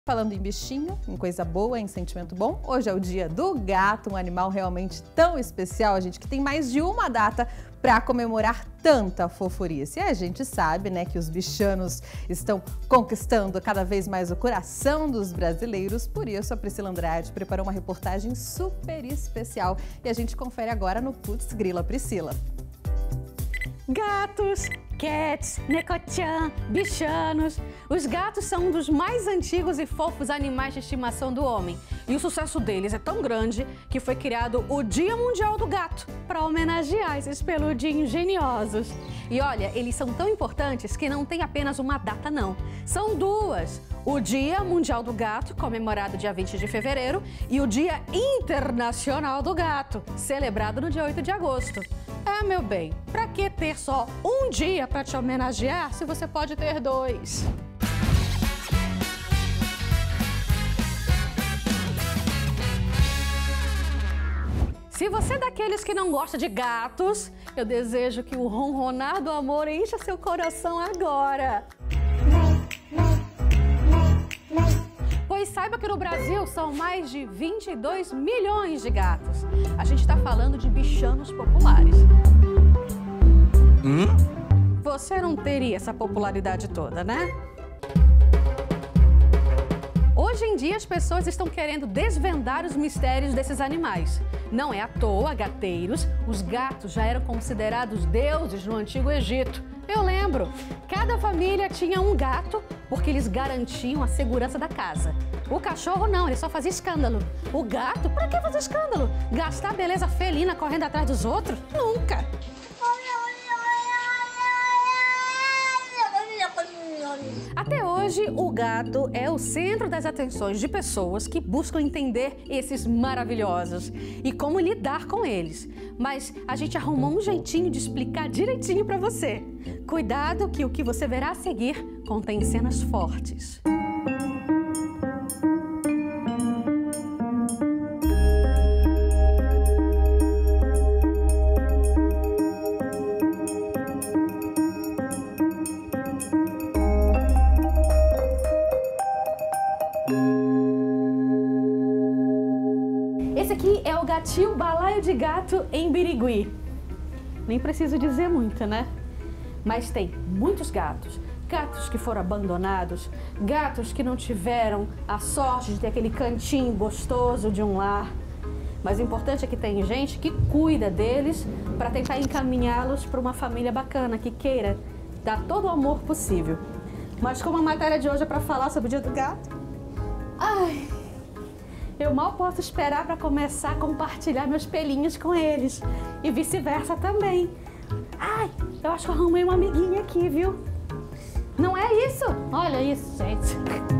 Falando em bichinho, em coisa boa, em sentimento bom, hoje é o dia do gato, um animal realmente tão especial, gente, que tem mais de uma data para comemorar tanta fofurice. E a gente sabe, né, que os bichanos estão conquistando cada vez mais o coração dos brasileiros, por isso a Priscila Andrade preparou uma reportagem super especial e a gente confere agora no Putz Grila, Priscila. Gatos, cats, necochan, bichanos. Os gatos são um dos mais antigos e fofos animais de estimação do homem. E o sucesso deles é tão grande que foi criado o Dia Mundial do Gato para homenagear esses peludinhos geniosos. E olha, eles são tão importantes que não tem apenas uma data não, são duas. O Dia Mundial do Gato, comemorado dia 20 de fevereiro, e o Dia Internacional do Gato, celebrado no dia 8 de agosto. É, meu bem, pra que ter só um dia para te homenagear se você pode ter dois? Se você é daqueles que não gosta de gatos, eu desejo que o ronronar do amor encha seu coração agora. Pois saiba que no Brasil são mais de 22 milhões de gatos. A gente está falando de bichanos populares. Você não teria essa popularidade toda, né? Hoje em dia as pessoas estão querendo desvendar os mistérios desses animais. Não é à toa, gateiros, os gatos já eram considerados deuses no Antigo Egito. Eu lembro, cada família tinha um gato porque eles garantiam a segurança da casa. O cachorro não, ele só fazia escândalo. O gato, pra que fazer escândalo? Gastar beleza felina correndo atrás dos outros? Nunca! Até hoje, o gato é o centro das atenções de pessoas que buscam entender esses maravilhosos e como lidar com eles. Mas a gente arrumou um jeitinho de explicar direitinho pra você. Cuidado que o que você verá a seguir contém cenas fortes. Esse aqui é o gatinho balaio de gato em Birigui. Nem preciso dizer muito, né? Mas tem muitos gatos. Gatos que foram abandonados, gatos que não tiveram a sorte de ter aquele cantinho gostoso de um lar. Mas o importante é que tem gente que cuida deles para tentar encaminhá-los para uma família bacana, que queira dar todo o amor possível. Mas como a matéria de hoje é para falar sobre o Dia do Gato, ai, eu mal posso esperar para começar a compartilhar meus pelinhos com eles. E vice-versa também. Ai, eu acho que eu arrumei uma amiguinha aqui, viu? Não é isso? Olha isso, gente.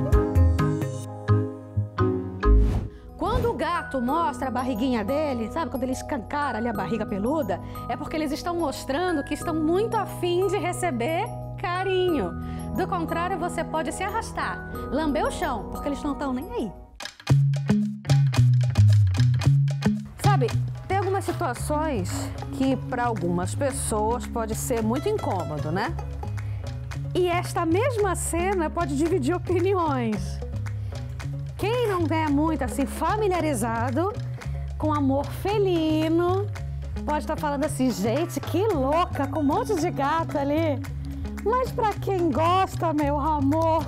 Quando o gato mostra a barriguinha dele, sabe? Quando ele escancara ali a barriga peluda, é porque eles estão mostrando que estão muito afim de receber carinho. Do contrário, você pode se arrastar, lamber o chão, porque eles não estão nem aí. Sabe, tem algumas situações que para algumas pessoas pode ser muito incômodo, né? E esta mesma cena pode dividir opiniões. Quem não é muito assim familiarizado com amor felino pode estar falando assim, gente, que louca, com um monte de gato ali. Mas para quem gosta, meu amor,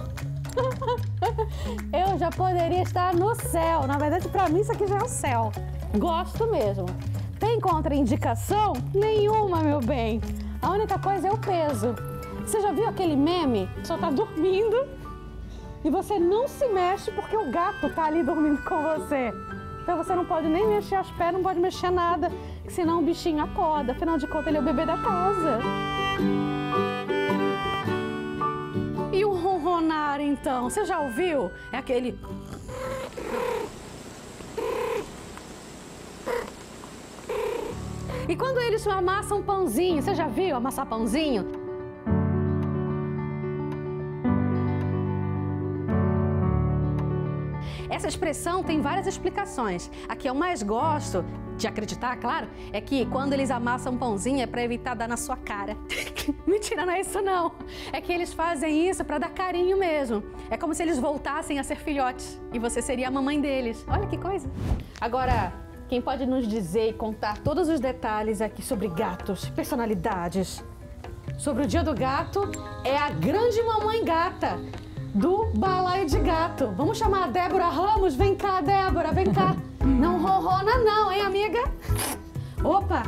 eu já poderia estar no céu. Na verdade, para mim, isso aqui já é o céu. Gosto mesmo. Tem contraindicação? Nenhuma, meu bem. A única coisa é o peso. Você já viu aquele meme? Só tá dormindo e você não se mexe porque o gato tá ali dormindo com você. Então você não pode nem mexer as pernas, não pode mexer nada, senão o bichinho acorda. Afinal de contas, ele é o bebê da casa. E o ronronar, então? Você já ouviu? É aquele... E quando eles amassam pãozinho, você já viu amassar pãozinho? Essa expressão tem várias explicações. A que eu mais gosto de acreditar, claro, é que quando eles amassam pãozinho é pra evitar dar na sua cara. Mentira, não é isso não. É que eles fazem isso pra dar carinho mesmo. É como se eles voltassem a ser filhotes e você seria a mamãe deles. Olha que coisa. Agora, quem pode nos dizer e contar todos os detalhes aqui sobre gatos, personalidades, sobre o Dia do Gato, é a grande mamãe gata do Balaio de Gato. Vamos chamar a Débora Ramos? Vem cá, Débora, vem cá. Não ronrona não, hein, amiga? Opa!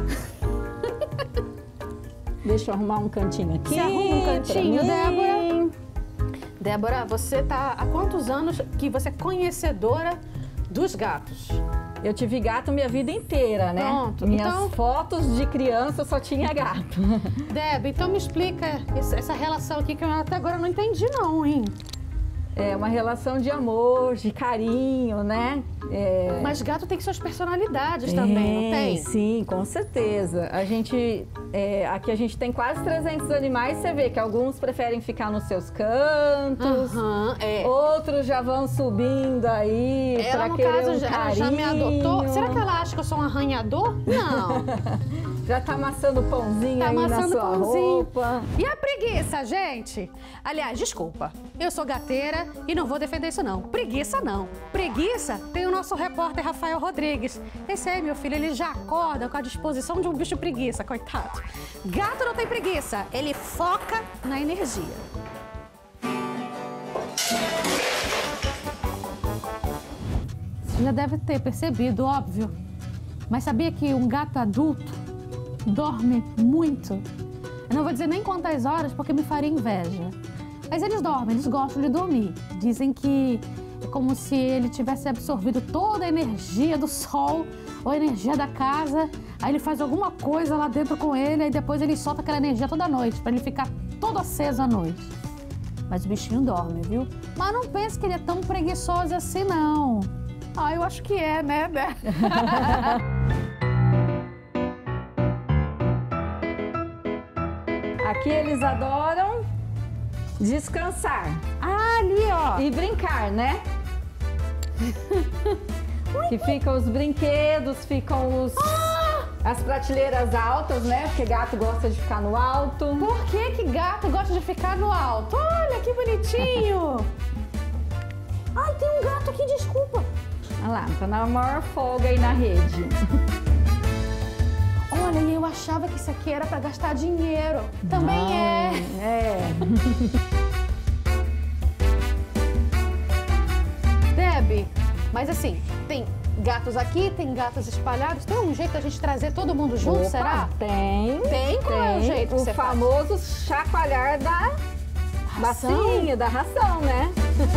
Deixa eu arrumar um cantinho aqui. Você arruma um cantinho, Débora? Débora, você tá há quantos anos que você é conhecedora dos gatos? Eu tive gato minha vida inteira, né? Pronto, Minhas então... fotos de criança só tinha gato. Débora, então me explica essa relação aqui que eu até agora não entendi não, hein? É uma relação de amor, de carinho, né? Mas gato tem suas personalidades também, não tem? Sim, com certeza. Aqui a gente tem quase 300 animais, você vê que alguns preferem ficar nos seus cantos, outros já vão subindo aí ela, pra querer um ela carinho. já me adotou. Será que ela acha que eu sou um arranhador? Não. Já tá amassando pãozinho aí na sua roupa. E a preguiça, gente? Aliás, desculpa, eu sou gateira e não vou defender isso não. Preguiça não. Preguiça tem o nosso repórter Rafael Rodrigues. Esse aí, meu filho, ele já acorda com a disposição de um bicho preguiça, coitado. Gato não tem preguiça, ele foca na energia. Você já deve ter percebido, óbvio. Mas sabia que um gato adulto dorme muito? Eu não vou dizer nem quantas horas, porque me faria inveja. Mas eles dormem, eles gostam de dormir. Dizem que é como se ele tivesse absorvido toda a energia do sol ou a energia da casa. Aí ele faz alguma coisa lá dentro com ele, aí depois ele solta aquela energia toda noite, para ele ficar todo aceso à noite. Mas o bichinho dorme, viu? Mas não pense que ele é tão preguiçoso assim, não. Ah, eu acho que é, né? Aqui eles adoram descansar. Ah, ali, ó. E brincar, né? Que ficam os brinquedos, ficam as prateleiras altas, né? Porque gato gosta de ficar no alto. Por que gato gosta de ficar no alto? Olha, que bonitinho. Ai, tem um gato aqui, desculpa. Olha lá, tá na maior folga aí na rede. Olha, e eu achava que isso aqui era pra gastar dinheiro. Também Deb, mas assim, tem gatos aqui, tem gatos espalhados. Tem um jeito da gente trazer todo mundo junto, Opa, será? Tem. Tem? Qual é o jeito que o você famoso chacoalhar da bacinha, da ração, né?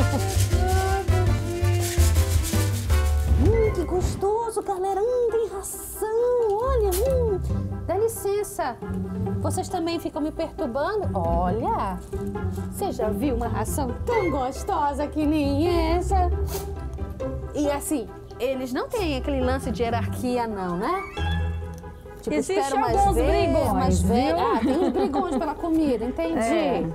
Que gostoso, galera. Tem ração. Olha, dá licença. Vocês também ficam me perturbando? Olha, você já viu uma ração tão gostosa que nem essa? E assim, eles não têm aquele lance de hierarquia, não, né? Tipo, Existem alguns brigões, viu? Ah, tem uns brigões pela comida, entendi.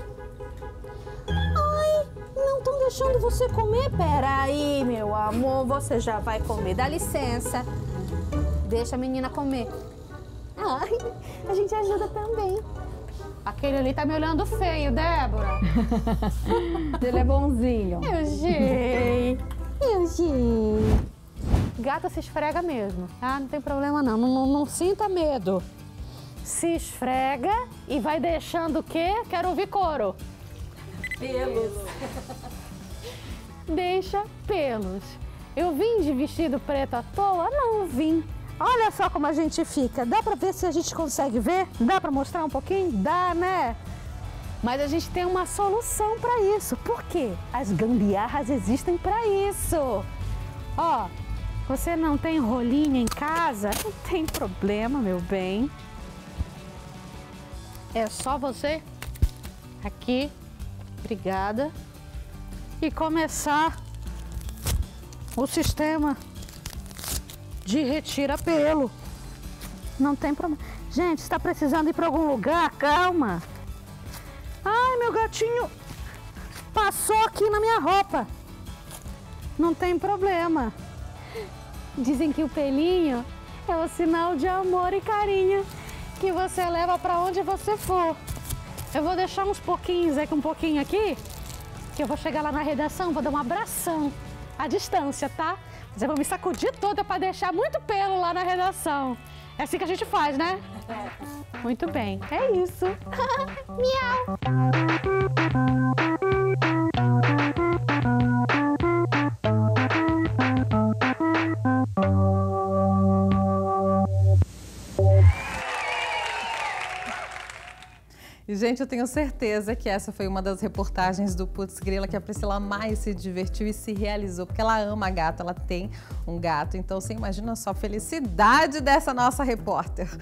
Não estão deixando você comer? Peraí, meu amor, você já vai comer. Dá licença. Deixa a menina comer. Ai, a gente ajuda também. Aquele ali tá me olhando feio, Débora. Ele é bonzinho. Eu sei. Gata se esfrega mesmo, tá? Não tem problema não. Não sinta medo. Se esfrega e vai deixando o quê? Quero ouvir coro. Pelos. Deixa pelos. Eu vim de vestido preto à toa? Não vim. Olha só como a gente fica. Dá pra ver se a gente consegue ver? Dá pra mostrar um pouquinho? Dá, né? Mas a gente tem uma solução pra isso. Por quê? As gambiarras existem pra isso. Ó, você não tem rolinho em casa? Não tem problema, meu bem. É só você aqui. Obrigada. E começar o sistema de retira pelo. Não tem problema. Gente, está precisando ir para algum lugar? Calma. Ai, meu gatinho passou aqui na minha roupa. Não tem problema. Dizem que o pelinho É o sinal de amor e carinho que você leva para onde você for. Eu vou deixar um pouquinho aqui, que eu vou chegar lá na redação, vou dar um abração à distância, tá? Mas eu vou me sacudir toda para deixar muito pelo lá na redação. É assim que a gente faz, né? Muito bem, é isso. Miau! E, gente, eu tenho certeza que essa foi uma das reportagens do Putz Grila que a Priscila mais se divertiu e se realizou, porque ela ama gato, ela tem um gato. Então, você imagina só a felicidade dessa nossa repórter.